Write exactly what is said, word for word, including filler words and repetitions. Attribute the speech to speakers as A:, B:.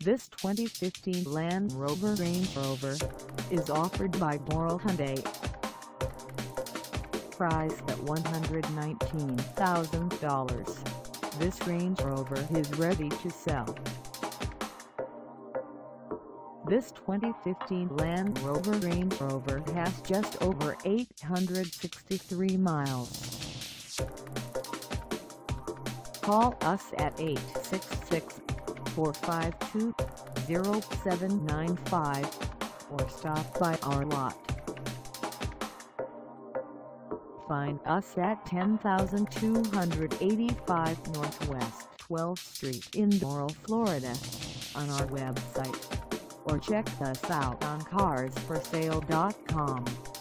A: This twenty fifteen Land Rover Range Rover is offered by DORAL Hyundai. Priced at one hundred nineteen thousand dollars, this Range Rover is ready to sell. This twenty fifteen Land Rover Range Rover has just over eight hundred sixty-three miles. Call us at eight six six, four five two, zero seven nine five or stop by our lot. Find us at ten thousand two hundred eighty-five Northwest twelfth Street in Doral, Florida on our website, or check us out on cars for sale dot com.